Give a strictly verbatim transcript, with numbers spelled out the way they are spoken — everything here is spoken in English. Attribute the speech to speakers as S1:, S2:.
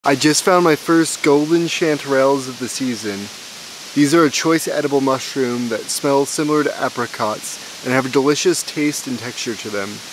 S1: I just found my first golden chanterelles of the season. These are a choice edible mushroom that smells similar to apricots and have a delicious taste and texture to them.